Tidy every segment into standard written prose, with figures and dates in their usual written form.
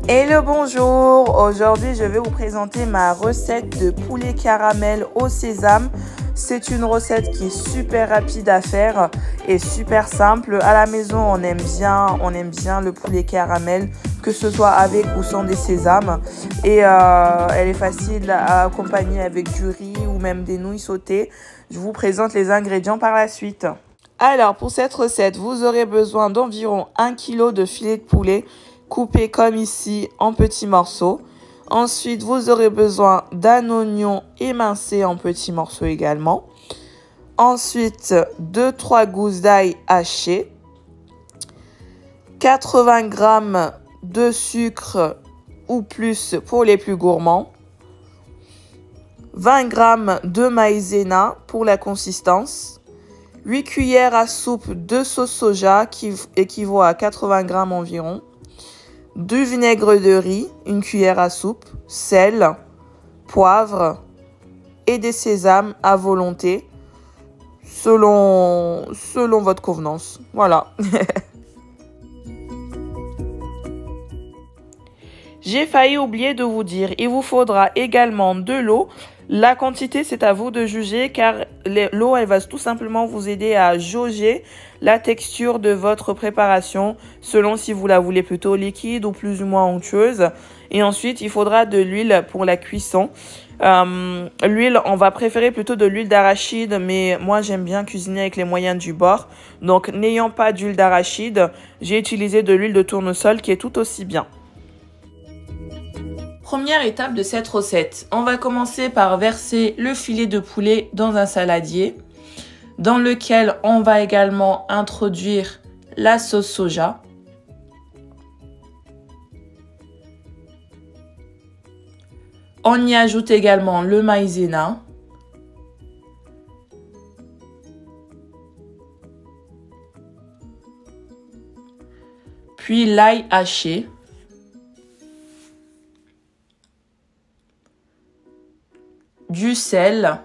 Hello, bonjour! Aujourd'hui, je vais vous présenter ma recette de poulet caramel au sésame. C'est une recette qui est super rapide à faire et super simple. À la maison, on aime bien le poulet caramel, que ce soit avec ou sans des sésames. Et elle est facile à accompagner avec du riz ou même des nouilles sautées. Je vous présente les ingrédients par la suite. Alors, pour cette recette, vous aurez besoin d'environ 1 kg de filet de poulet coupé comme ici en petits morceaux. Ensuite, vous aurez besoin d'un oignon émincé en petits morceaux également. Ensuite, 2-3 gousses d'ail hachées. 80 g de sucre ou plus pour les plus gourmands. 20 g de maïzena pour la consistance. 8 cuillères à soupe de sauce soja qui équivaut à 80 g environ. Du vinaigre de riz, 1 cuillère à soupe, sel, poivre et des sésames à volonté, selon votre convenance. Voilà. J'ai failli oublier de vous dire, il vous faudra également de l'eau. La quantité, c'est à vous de juger car l'eau, elle va tout simplement vous aider à jauger la texture de votre préparation selon si vous la voulez plutôt liquide ou plus ou moins onctueuse. Et ensuite, il faudra de l'huile pour la cuisson. L'huile, on va préférer plutôt de l'huile d'arachide, mais moi, j'aime bien cuisiner avec les moyens du bord. Donc, n'ayant pas d'huile d'arachide, j'ai utilisé de l'huile de tournesol qui est tout aussi bien. Première étape de cette recette, on va commencer par verser le filet de poulet dans un saladier dans lequel on va également introduire la sauce soja. On y ajoute également le maïzena. Puis l'ail haché. Du sel,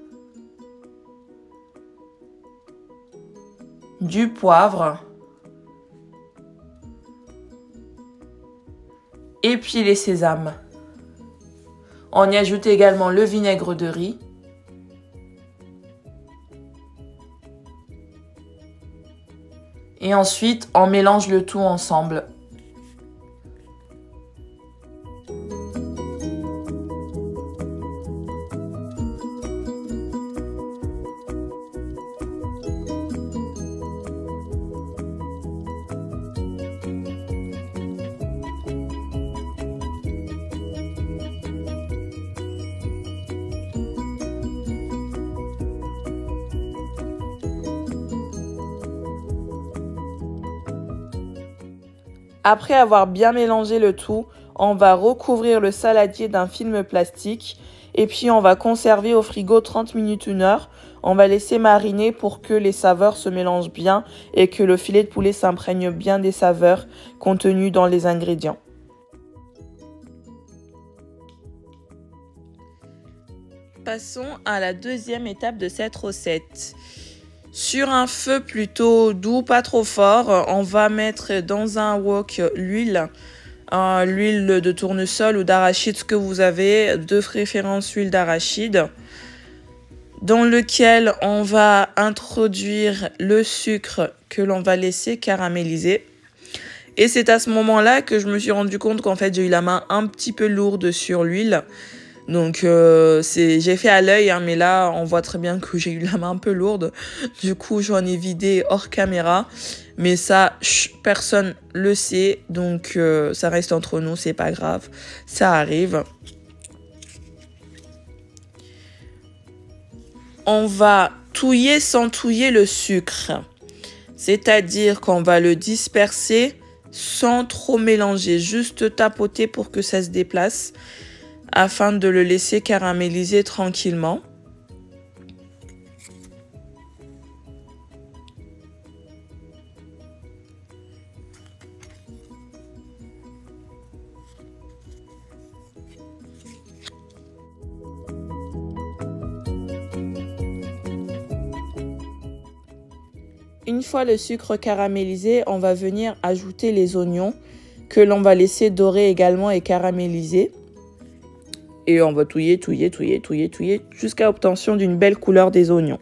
du poivre et puis les sésames. On y ajoute également le vinaigre de riz. Et ensuite, on mélange le tout ensemble. Après avoir bien mélangé le tout, on va recouvrir le saladier d'un film plastique et puis on va conserver au frigo 30 minutes, 1 heure. On va laisser mariner pour que les saveurs se mélangent bien et que le filet de poulet s'imprègne bien des saveurs contenues dans les ingrédients. Passons à la deuxième étape de cette recette. Sur un feu plutôt doux, pas trop fort, on va mettre dans un wok l'huile de tournesol ou d'arachide, ce que vous avez, de préférence huile d'arachide, dans lequel on va introduire le sucre que l'on va laisser caraméliser. Et c'est à ce moment-là que je me suis rendu compte qu'en fait j'ai eu la main un petit peu lourde sur l'huile. Donc j'ai fait à l'œil, hein, mais là on voit très bien que j'ai eu la main un peu lourde. Du coup j'en ai vidé hors caméra. Mais ça, personne le sait. Donc ça reste entre nous, c'est pas grave. Ça arrive. On va touiller sans touiller le sucre. C'est-à-dire qu'on va le disperser sans trop mélanger. Juste tapoter pour que ça se déplace, afin de le laisser caraméliser tranquillement. Une fois le sucre caramélisé, on va venir ajouter les oignons que l'on va laisser dorer également et caraméliser. Et on va touiller jusqu'à obtention d'une belle couleur des oignons.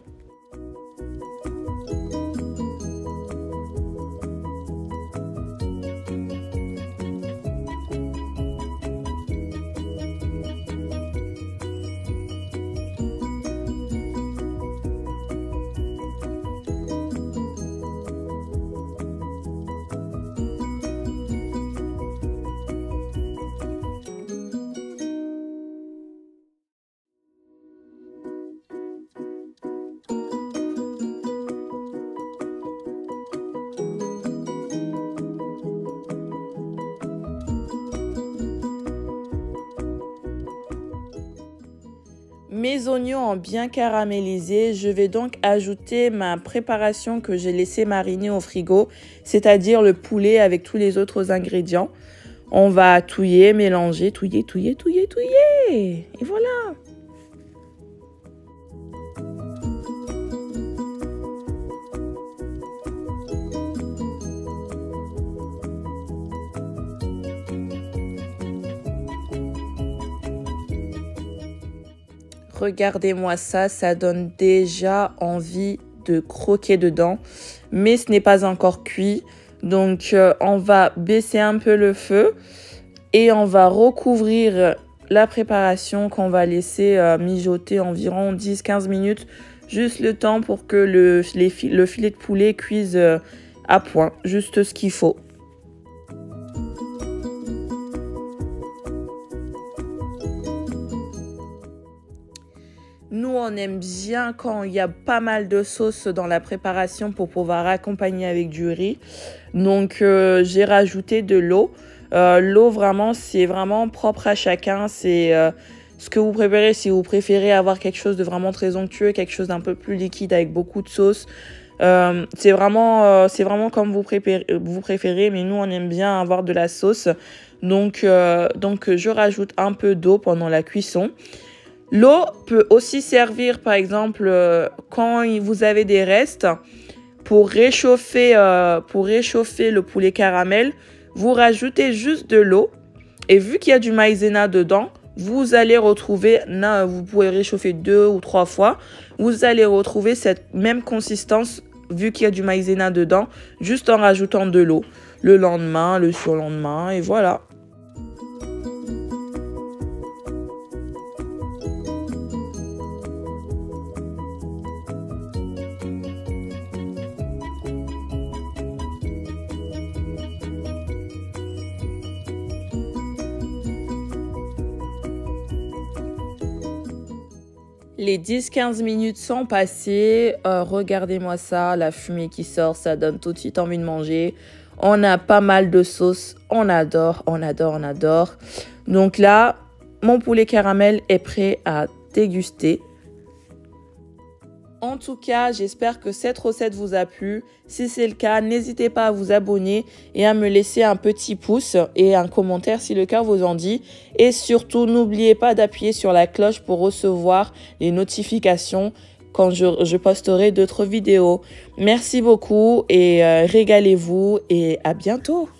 Mes oignons ont bien caramélisé, je vais donc ajouter ma préparation que j'ai laissée mariner au frigo, c'est-à-dire le poulet avec tous les autres ingrédients. On va touiller, mélanger, touiller. Et voilà! Regardez-moi ça, ça donne déjà envie de croquer dedans, mais ce n'est pas encore cuit. Donc, on va baisser un peu le feu et on va recouvrir la préparation qu'on va laisser mijoter environ 10-15 minutes, juste le temps pour que le filet de poulet cuise à point, juste ce qu'il faut. Nous, on aime bien quand il y a pas mal de sauce dans la préparation pour pouvoir accompagner avec du riz. Donc, j'ai rajouté de l'eau. L'eau, vraiment, c'est vraiment propre à chacun. C'est ce que vous préférez. Si vous préférez avoir quelque chose de vraiment très onctueux, quelque chose d'un peu plus liquide avec beaucoup de sauce, c'est vraiment comme vous préférez. Mais nous, on aime bien avoir de la sauce. Donc, je rajoute un peu d'eau pendant la cuisson. L'eau peut aussi servir, par exemple, quand vous avez des restes, pour réchauffer le poulet caramel, vous rajoutez juste de l'eau. Et vu qu'il y a du maïzena dedans, vous allez retrouver, vous pouvez réchauffer 2 ou 3 fois, vous allez retrouver cette même consistance, vu qu'il y a du maïzena dedans, juste en rajoutant de l'eau. Le lendemain, le surlendemain, et voilà. Les 10-15 minutes sont passées. Regardez-moi ça, la fumée qui sort, ça donne tout de suite envie de manger. On a pas mal de sauce, on adore. Donc là, mon poulet caramel est prêt à déguster. En tout cas, j'espère que cette recette vous a plu. Si c'est le cas, n'hésitez pas à vous abonner et à me laisser un petit pouce et un commentaire si le cœur vous en dit. Et surtout, n'oubliez pas d'appuyer sur la cloche pour recevoir les notifications quand je posterai d'autres vidéos. Merci beaucoup et régalez-vous et à bientôt.